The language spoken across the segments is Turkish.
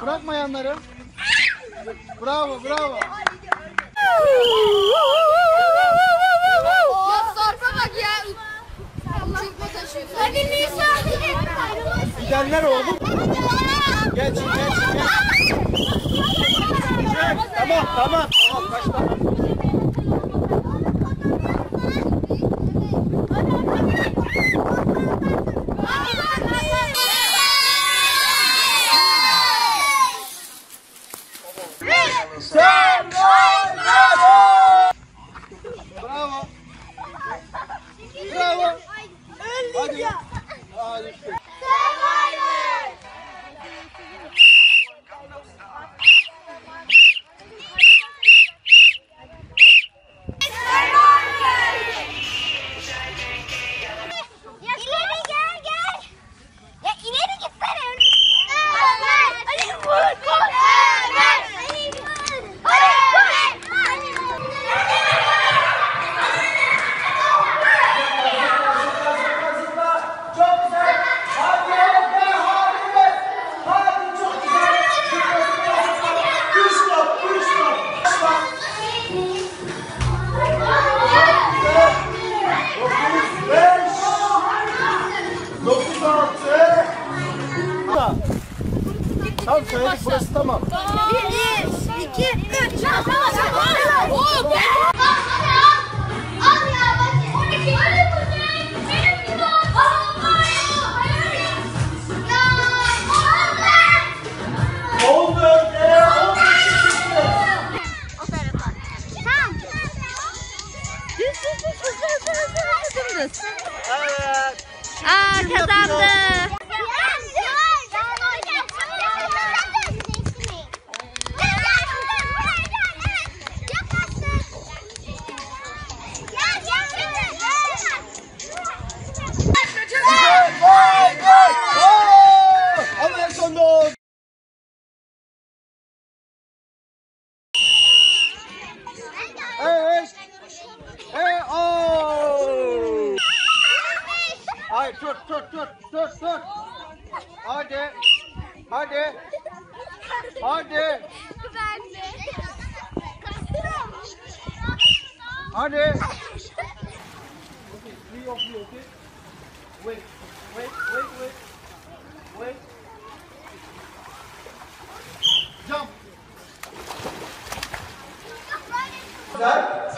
Bırakmayanları. Bravo, bravo. Ya sarpa bak ya. Çekme taşıyor. Hadi Nisa. Gidenler oğlum. Geç. Tamam. Tamam, başla. Bravo. Hadi. Hadi. Tamam, söyledik, burası tamam. 1, 2, 3. Evet. Kazandı. Ama en sonunda o. Hayır, tut. Hadi. Wait. Jump. Güzel.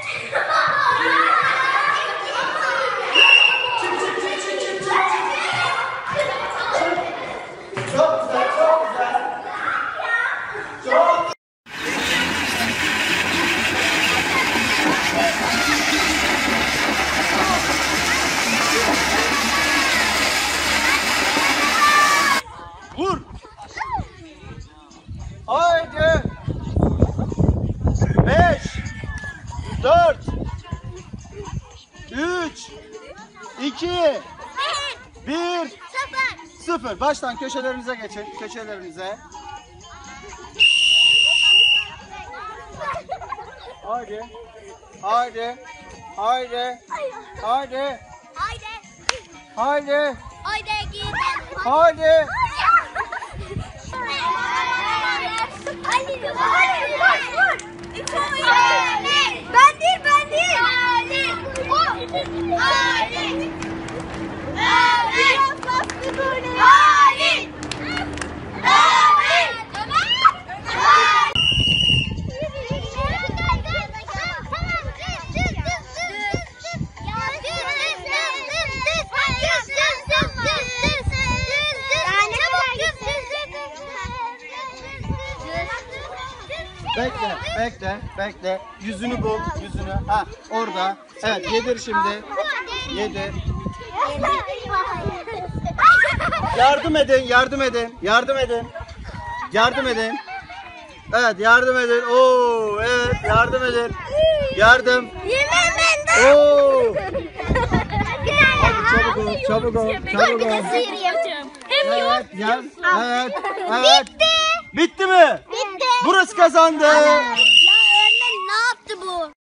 Vur. Haydi. 5, 4, 3, 2, 1, 0. Baştan köşelerinize geçin. Köşelerinize. Haydi. Ben değil. Bekle. Yüzünü bul, yüzünü. Ha, orada. Evet, yedir şimdi. Yedir. Yardım edin. Evet, yardım edin. Oo, evet, yardım edin. Yardım. Oo. Hadi çabuk ol. Evet. Bitti mi? Burası kazandı.